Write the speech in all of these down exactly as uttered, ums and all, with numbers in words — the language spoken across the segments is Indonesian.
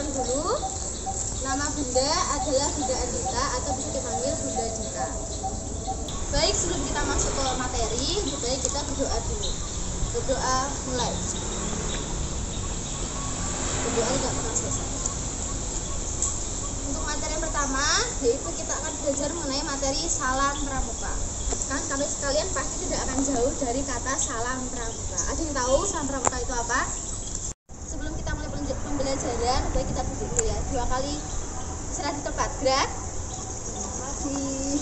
kenalan dulu. Nama Bunda adalah Bunda Andita atau bisa dipanggil Bunda Dita. Baik, sebelum kita masuk ke materi, lebih baik kita berdoa dulu. Berdoa mulai. Berdoa tidak pernah selesai. Untuk materi yang pertama, yaitu kita akan belajar mengenai materi salam pramuka. Kan kalian sekalian pasti tidak akan jauh dari kata salam pramuka. Ada yang tahu salam pramuka itu apa? Sebelum kita mulai pembelajaran, baik kita duduk dulu ya. Dua kali istirahat di tempat. Gerak. Terima kasih.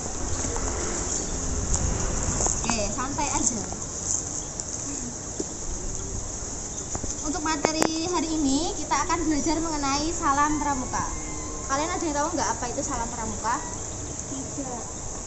Oke, santai aja. Untuk materi hari ini kita akan belajar mengenai salam pramuka. Kalian ada yang tahu nggak apa itu salam pramuka? Tidak.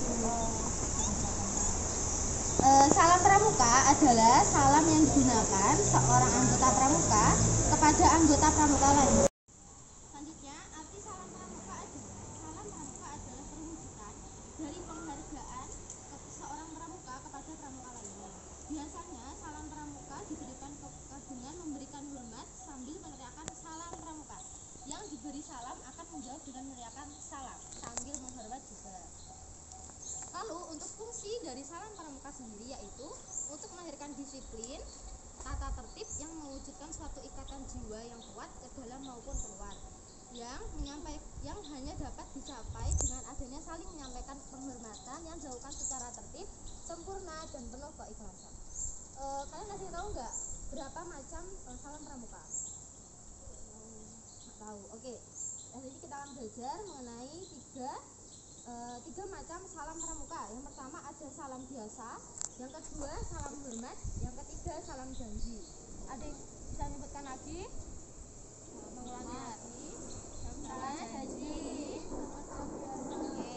E, salam pramuka adalah salam yang digunakan seorang anggota pramuka kepada anggota pramuka lain. Selanjutnya, arti salam pramuka adalah salam pramuka adalah perwujudan dari penghargaan seorang pramuka kepada pramuka lainnya. Biasanya salam pramuka diberikan dengan memberikan hormat sambil meneriakkan salam pramuka. Yang diberi salam akan menjawab dengan meneriakkan salam sambil menghormat juga. Lalu untuk fungsi dari salam pramuka sendiri yaitu untuk melahirkan disiplin, tata tertib yang mewujudkan suatu ikatan jiwa yang kuat ke dalam maupun keluar, yang menyampaikan yang hanya dapat dicapai dengan adanya saling menyampaikan penghormatan yang dilakukan secara tertib, sempurna dan penuh keikhlasan. E, kalian masih tahu nggak berapa macam e, salam pramuka? Nggak tahu. Oke. Nah, jadi kita akan belajar mengenai tiga e, tiga macam salam pramuka. Yang pertama ada salam biasa, yang kedua salam hormat, yang ketiga salam janji. Ada yang bisa menyebutkan lagi? Mengulangi lagi. Salam janji. Oke.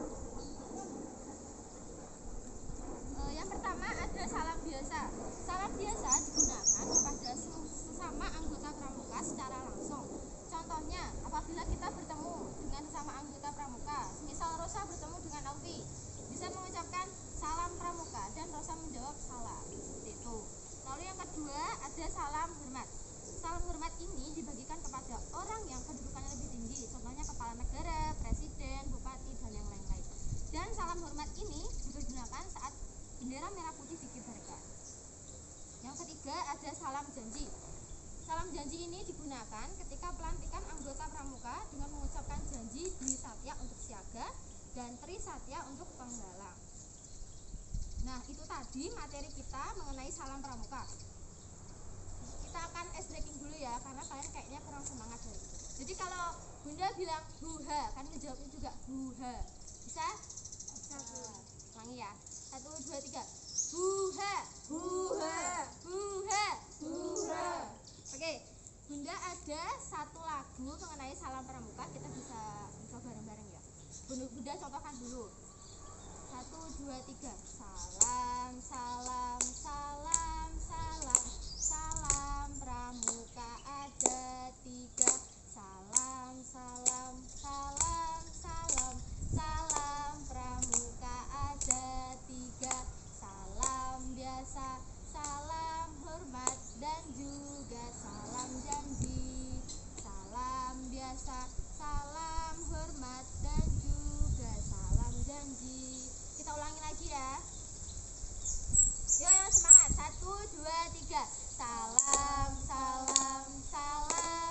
E, yang pertama ada salam biasa. Salam biasa digunakan kepada sesama anggota pramuka secara langsung. Contohnya, apabila kita bertemu dengan sesama anggota pramuka, misal Rosa bertemu dengan Auti, bisa mengucapkan salam pramuka dan Rosa menjawab salam. Seperti itu. Lalu yang kedua ada salam hormat. Salam hormat ini dibagikan kepada orang yang kedudukannya lebih tinggi, contohnya kepala negara, presiden, bupati, dan yang lain-lain. Dan salam hormat ini digunakan saat bendera merah putih dikibarkan. Yang ketiga ada salam janji. Salam janji ini digunakan ketika pelantikan anggota pramuka dengan mengucapkan janji Dwi Satya untuk siaga dan Tri Satya untuk penggalang. Nah, itu tadi materi kita mengenai salam pramuka. Kita akan ice breaking dulu ya, karena kalian kayaknya kurang semangat hari. Jadi kalau Bunda bilang buha, kan menjawabnya juga buha. Bisa? Satu. Ulangi ya. Satu, dua, tiga. Buha. Buha. Buha. Buha. Oke, Bunda ada satu lagu mengenai salam pramuka, kita bisa mencoba bareng-bareng ya. Bunda contohkan dulu. Satu, dua, tiga. Salam, salam, salam, salam. Salam pramuka ada tiga. Salam, salam, salam, salam. Salam pramuka ada tiga. Salam biasa, salam hormat, dan juga salam janji. Salam biasa, salam hormat, dan juga salam janji. Kita ulangi lagi ya. Yuk, yang semangat. Satu, dua, tiga. Salam, salam, salam.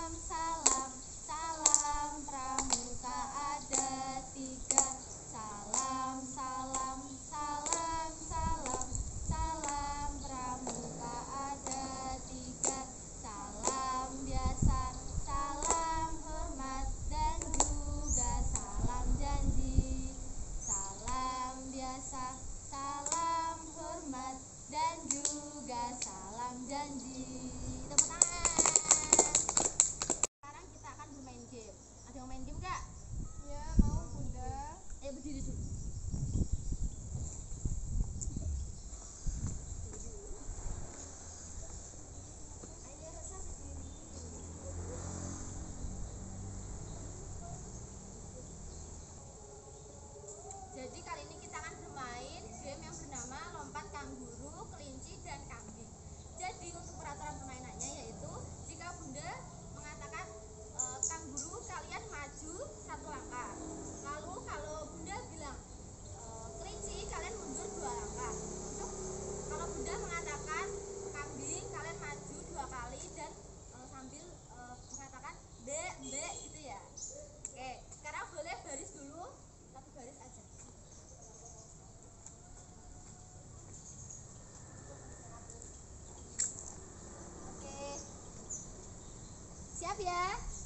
Siap ya?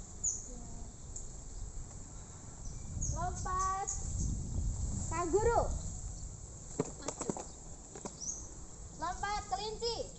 Lompat. Kak Guru. Maju. Lompat kelinci.